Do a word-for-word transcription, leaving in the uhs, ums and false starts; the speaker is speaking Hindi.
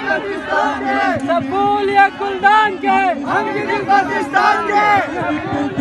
सब फूल या गुलदान के, हम पाकिस्तान के।